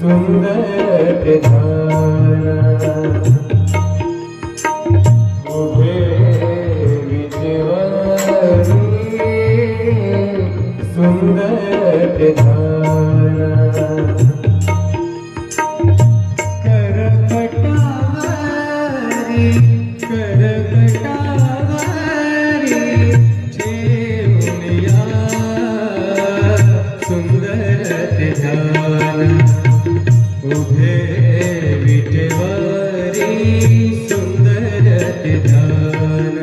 सुंदर ध्यान उभे विजयवारी सुंदर ध्यान करकटावारी करकटावारी ठेवूया सुंदर ध्यान उभे विटेवारी सुंदर ध्यान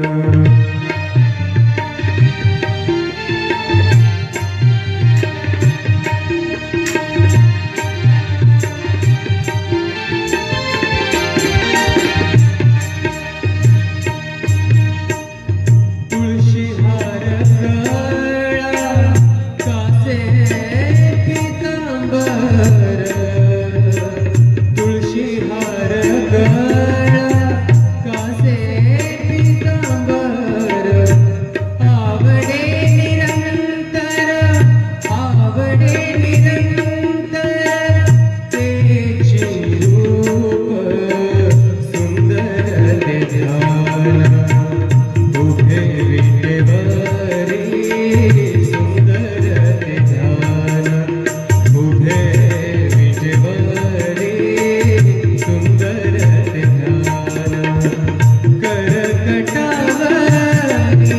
तुळशी हार गळा कासे पितांबर तुळशी हार गळा कासे पितांबर आवडे निरंतर तेचे रूप सुंदर ध्यान उभे विटेवारी सुंदर ध्यान उभे विटेवारी सुंदर ध्यान करकटावारी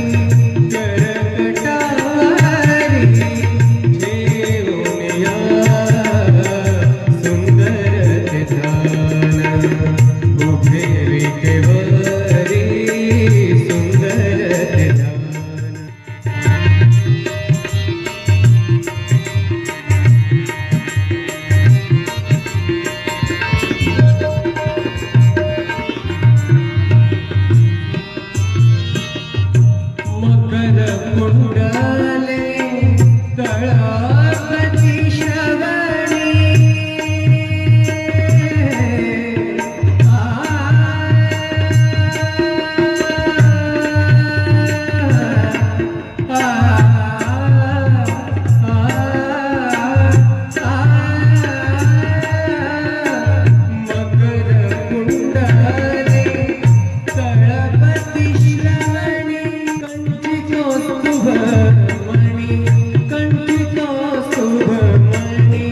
करकटावारी ठेवूया सुंदर ध्यान उभे विटेवारी सुंदर ध्यान मकर कुंडले तळपती श्रवणी मकर कुंडले तळपती श्रवणी कंठितो शुभमणि कंठितो शुभमणि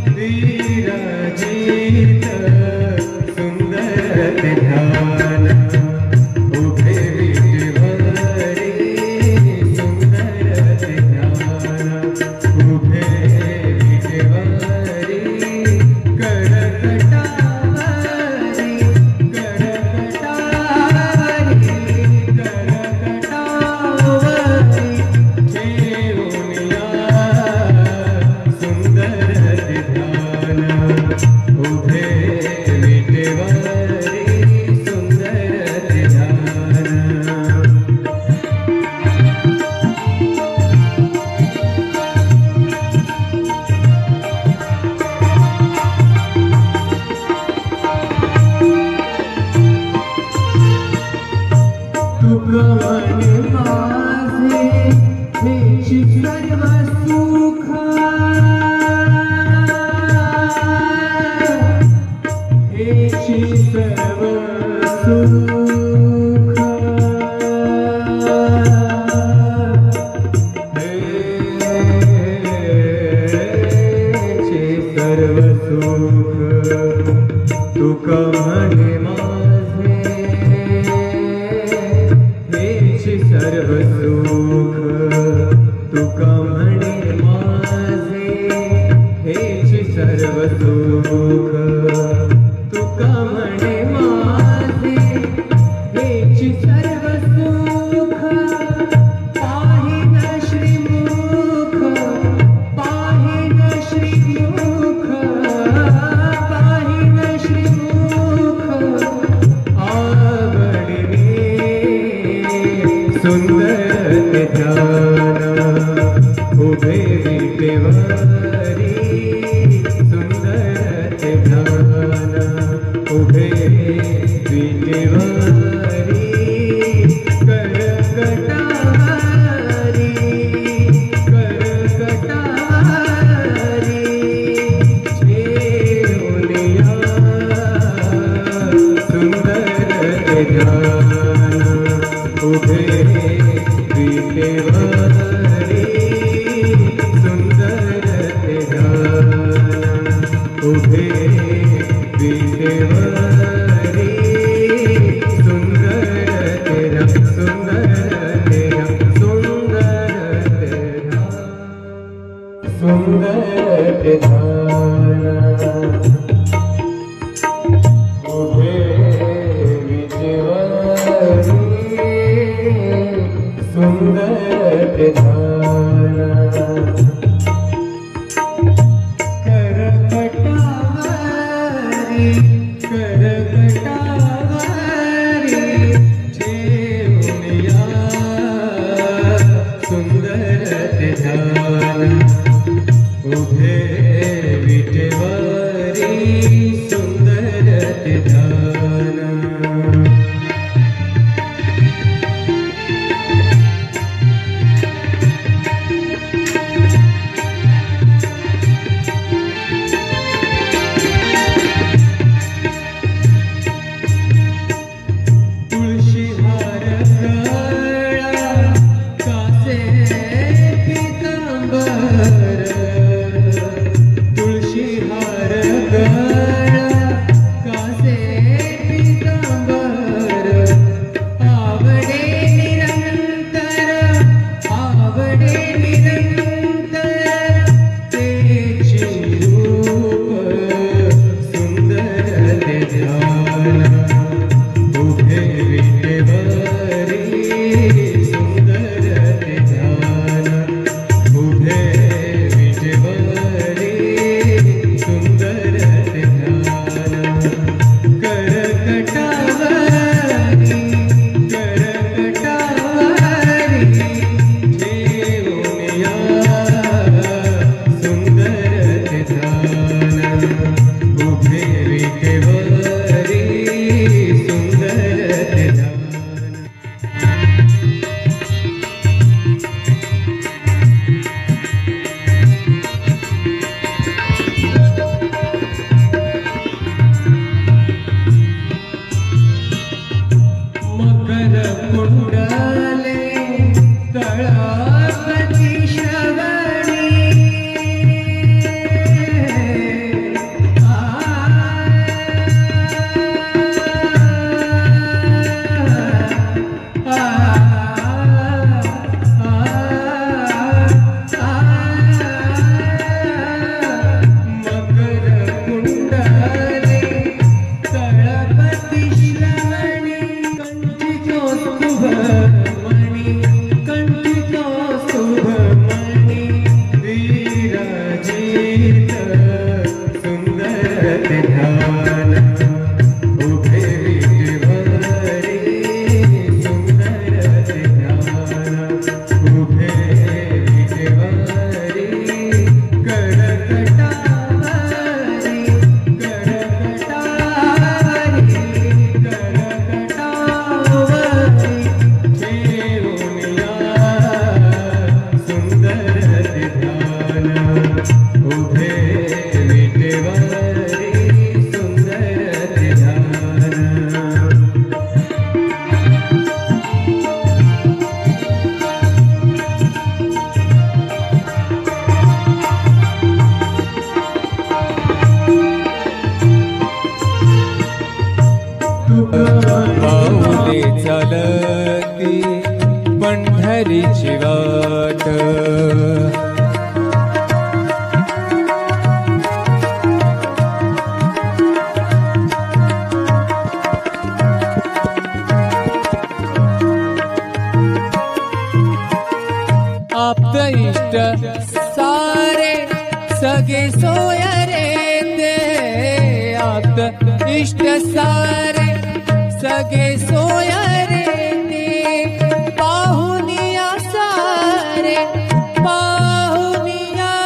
विराजित सुंदर ध्यान उभे विटेवारी सुंदर ध्यान उभे विटेवारी करकटावारी करकटावारी करकटावारी ठेवूया सुंदर ध्यान उभे विटेवारी सुंदर ध्यान तुका म्हणे माझे हेची सर्व सुख हेची सर्व सुख हेची सर्व सुख तुका म्हणे माझे हेची सर्व सुख तुका म्हणे माझे हेची सर्व सुख तुका म्हणे माझे हेची सर्व सुख पाहिन श्रीमुख पाहिन श्रीमुख पाहिन श्रीमुख आवडणे सुंदर ध्यान उभे विटेवारी सुंदर ध्यान उभे उभे विटेवरी सुंदर तेरा सुंदर तेरा सुंदर तेरा उभे विटेवरी सुंदर तेरा पाऊले चालती पंढरीची वाट आप्त इष्ट सारे सगे सोयरे ते आप्त इष्ट सारे सगे सोयरे ते पाहुनिया सारे पाहुनिया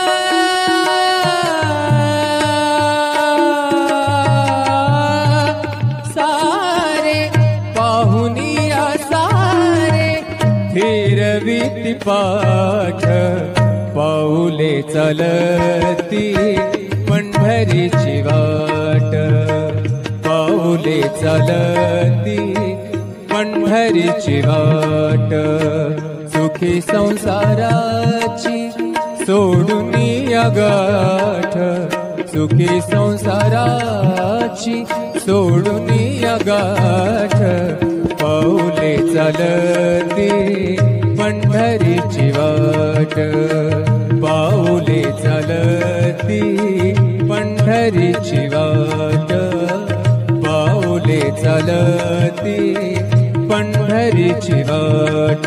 सारे पाहुनिया सारे फिरविती पाठ पाऊले चालती पंढरीची वाट पाऊले चालती पंढरीची वाट सुखी संसाराची सोडून या गाठ सुखी संसाराची सोडून गाठ पाऊले चालती पंढरीची वाट पाऊले चालती पंढरीची वाट पाऊले चालती पंढरीची वाट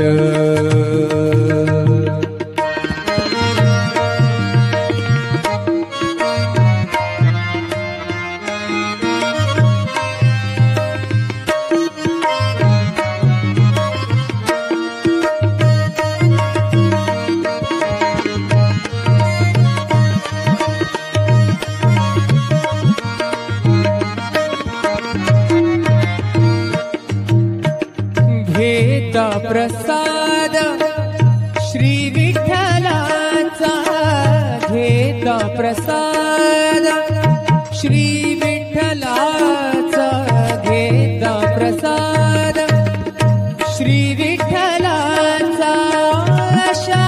घेता प्रसाद श्री विठ्ठलाचा घेता प्रसाद श्री विठ्ठलाचा घेता प्रसाद श्री विठ्ठलाचा अशा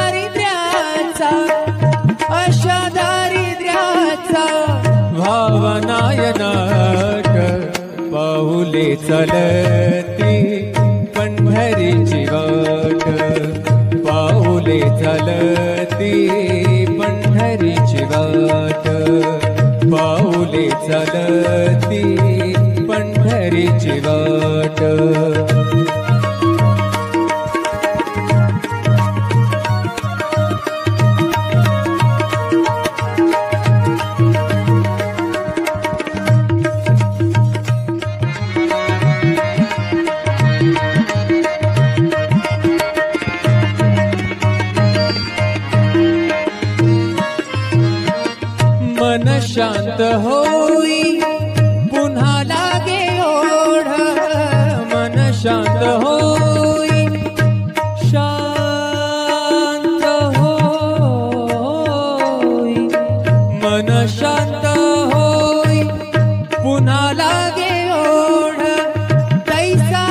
दारिद्र्याचा भावनायनाट पाऊले चालती पंढरीची वाट पाऊले चालती पंढरीची वाट पाऊले चालती पंढरीची वाट मन शांत होई पुन्हा लागे ओढ मन शांत होई शांत होई मन शांत होई पुन्हा लागे ओढ तैसा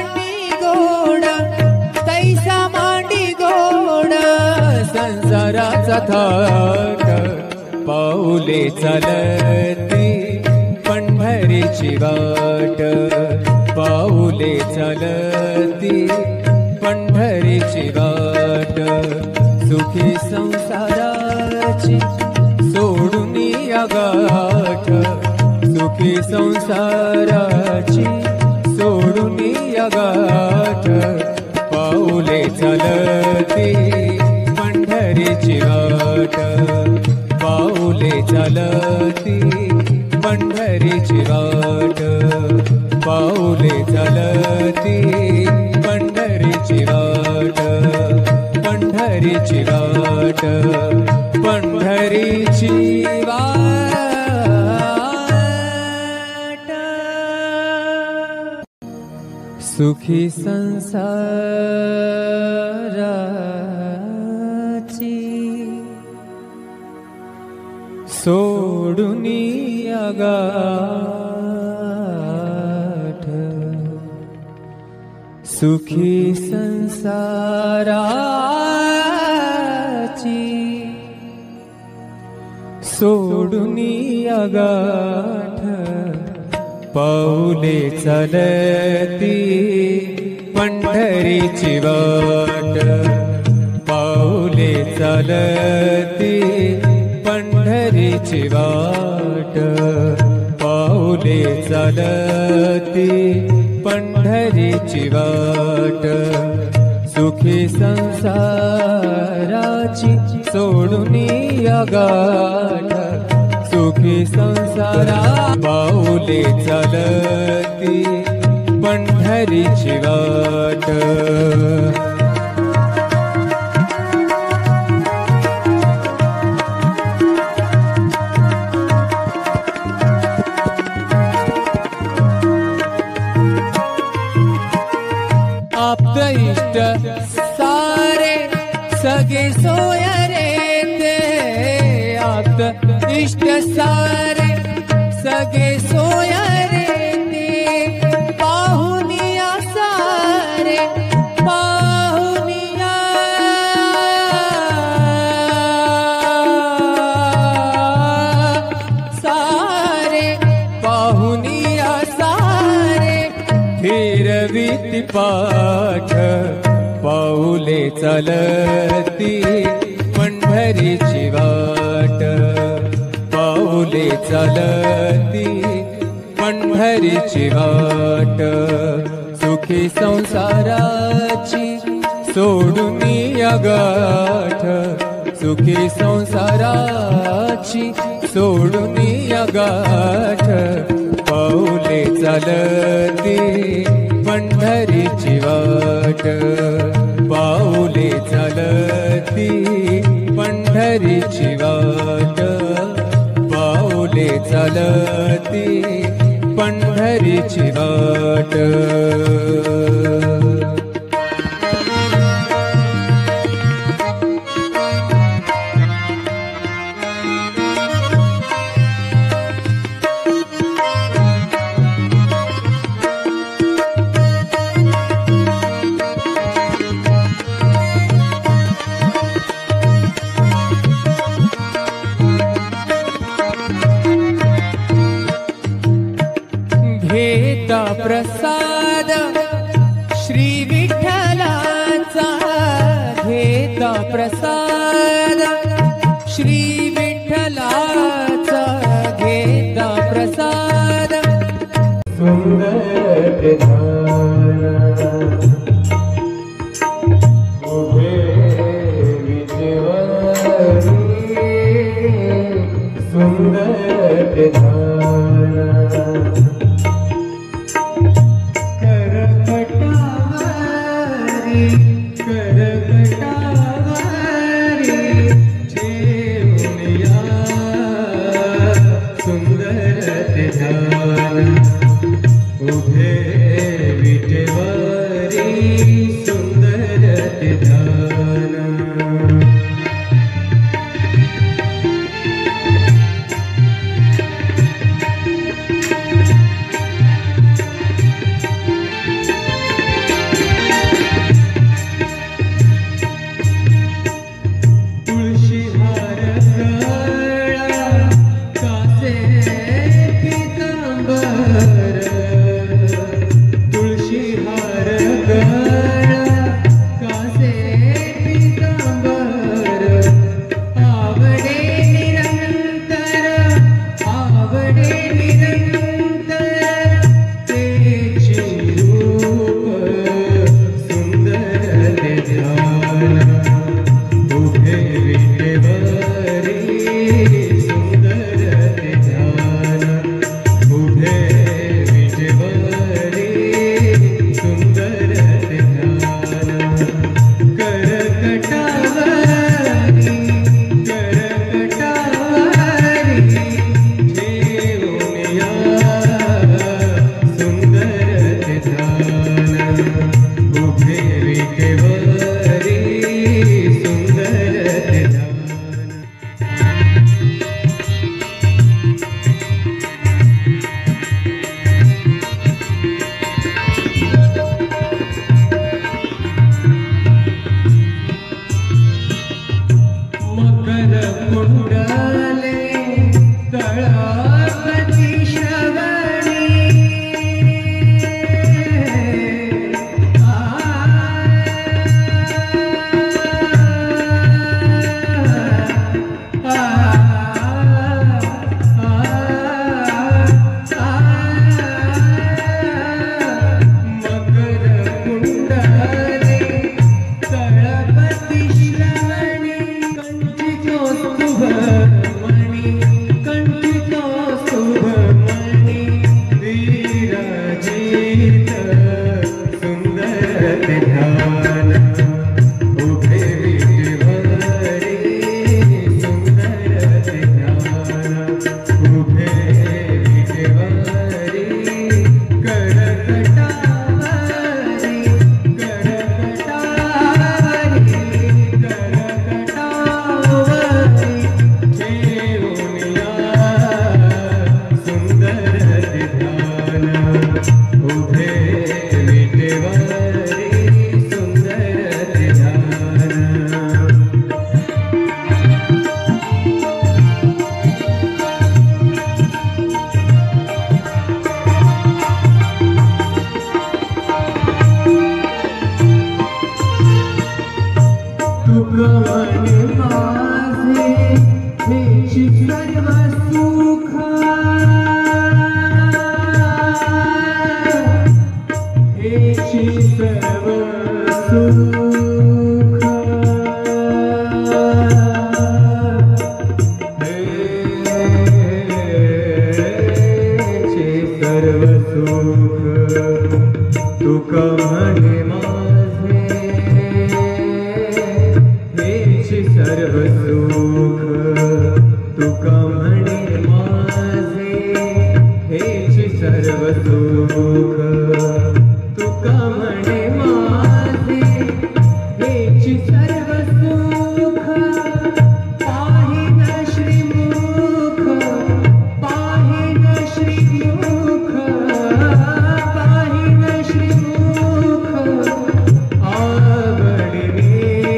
मांडी गोड संसाराचा थाट पाऊले चालती पंढरीची वाट पाऊले चालती पंढरीची वाट सुखी संसाराची सोडून गाठ सुखी संसाराची सोडून गाठ पाऊले चालती पंढरीची वाट पाऊले चालती पंढरीची वाट पाऊले चालती पंढरीची वाट पंढरीची वाट पंढरीची वाट सुखी संसाराची सोडून गाठ सुखी संसाराची सोडून गाठ पाऊले चालती पंढरीची वाट पाऊले चालती पंढरीची वाट पाऊले चालती पंढरीची वाट सुखी संसाराची सोडून गाठ सुखी संसारा पाऊले चालती पंढरीची वाट आप्त इष्ट सारे सगे सोयरे ते आप्त इष्ट सारे सगे सोयरे ते पाहुनिया सारे पाहुनिया ठेविती पाठ पाऊले चालती पंढरीची वाट पाऊले चालती पंढरीची वाट सुखी संसाराची सोडून या गाठ सुखी संसाराची सोडून या गाठ पाऊले चालती पंढरीची वाट पाऊले चालती पंढरीची वाट पाऊले चालती पंढरीची वाट घेता प्रसाद श्री विठ्ठलाचा घेता प्रसाद श्री विठ्ठलाचा घेता प्रसाद सुंदर प्रधान उभे विजयवारी सुंदर प्रधान उभे विटेवारी सुंदर ध्यान तुळशी हार गळा कासे पितांबर तुळशी हार गळा कासे पितांबर आवडे निरंतर तेची रूप सुंदर ध्यान उभे विटेवारी सुंदर ध्यान उभे विटेवारी सुंदर ध्यान करकटावारी ठेवून सर्व सुख तुका म्हणे माझे हेची सर्व सुख तुका म्हणे माझे हेची सर्व सुख तुका म्हणे माझे हेची सर्व सुख पाहिन श्रीमुख पाहिन श्रीमुख पाहिन श्रीमुख आवडले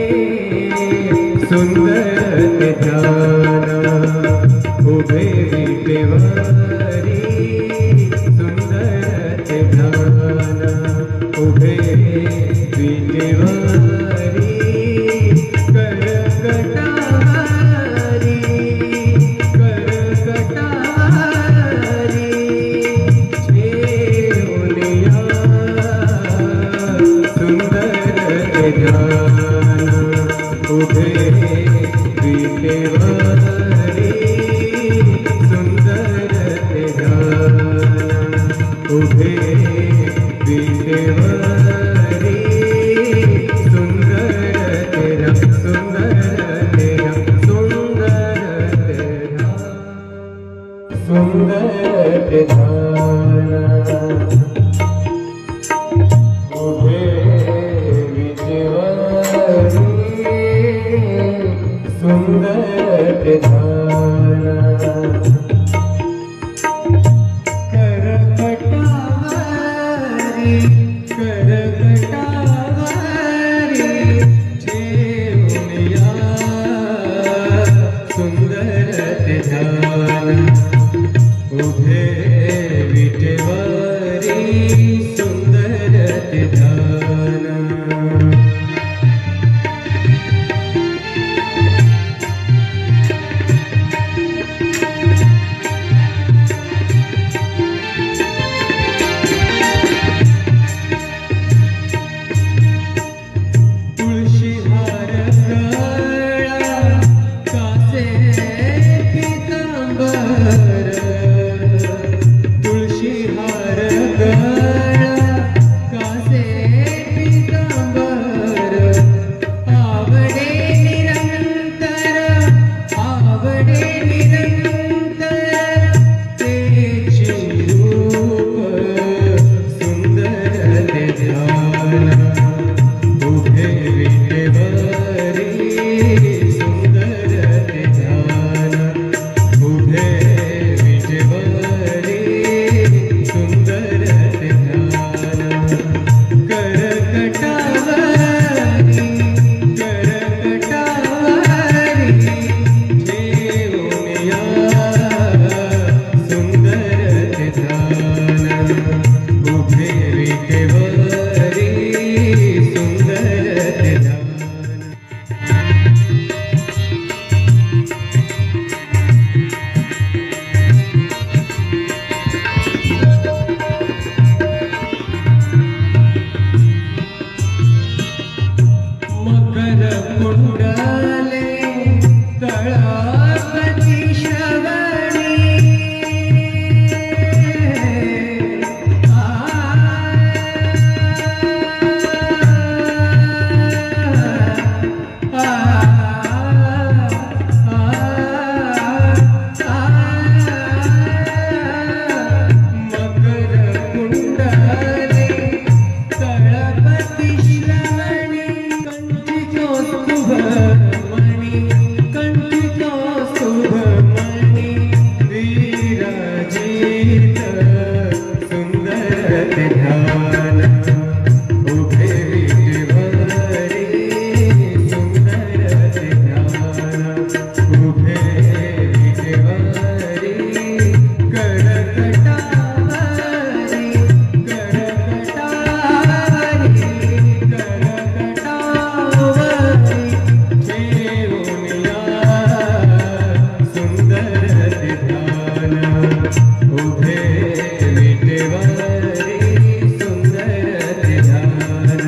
सुंदर ते ध्यान उभे विटेवरी सुंदर ते ध्यान उभे विटेवरी करकटारी करकटारी छेवलिया सुंदर ते ध्यान उभे विटेवरी सुंदर ते ध्यान उभे विटेवरी सुंदर तेरा सुंदर तेरा सुंदर तेरा उभे विटेवरी सुंदर तेरा करकटावरी करकटावरी छेवलिया सुंदर ते ध्यान उभे विटेवरी सुंदर ते ध्यान तुळशी हार गळा कासे पितांबर तुळशी हार गळा कासे पितांबर आवडे निरंतर तेची रूप सुंदर ते ध्यान उभे विटेवरी सुंदर ते ध्यान उभे विटेवरी सुंदर ते ध्यान करकटावरी करकटावरी छेवलिया सुंदर ते ध्यान उभे विटेवरी सुंदर ते ध्यान मकर कुंडले तळापती श्रवणी मकर कुंडले तळपती श्रवणी कंठितो शुभमणी कंठितो शुभमणी विराजित सुंदर ते ध्यान उभे विटेवरी सुंदर ते ध्यान उभे विटेवरी करकटावरी करकटावरी करकटावरी छेवलिया सुंदर ते ध्यान उभे विटेवरी सुंदर ते ध्यान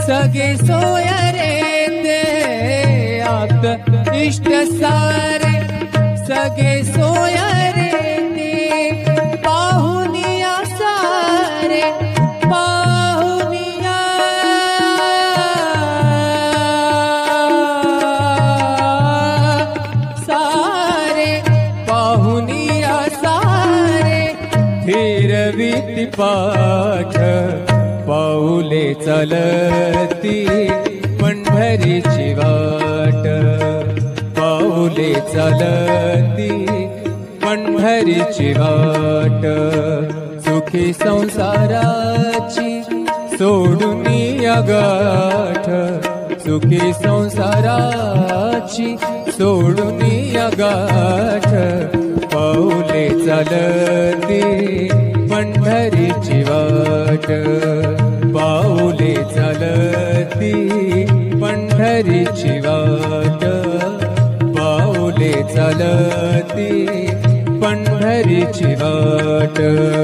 सगे सोय रे ते आप्त इष्ट सारे सगे सोय रे ते पाहुनिया सारे पाहुनिया सारे पाहुनिया सारे फिरविती पाठ पाऊले चालती पंढरीची वाट पाऊले चालती पंढरीची वाट सुखी संसाराची सोडून गाठ सुखी संसाराची सोडून गाठ पाऊले चालती पंढरीची वाट पाऊले चालती पंढरीची वाट पाऊले चालती पंढरीची वाट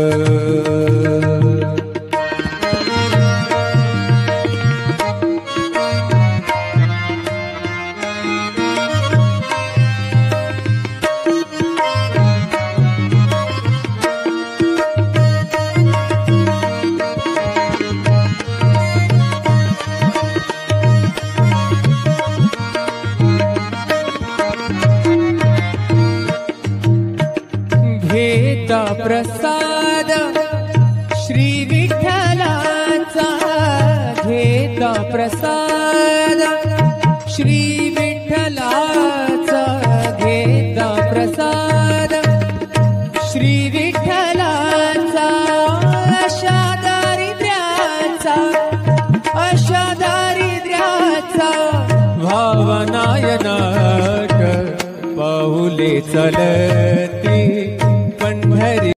घेता प्रसाद श्री विठ्ठलाचा घेता प्रसाद श्री विठ्ठलाचा घेता प्रसाद श्री विठ्ठलाचा अशा दारिद्र्याचा भावनायनाट पाऊले चलती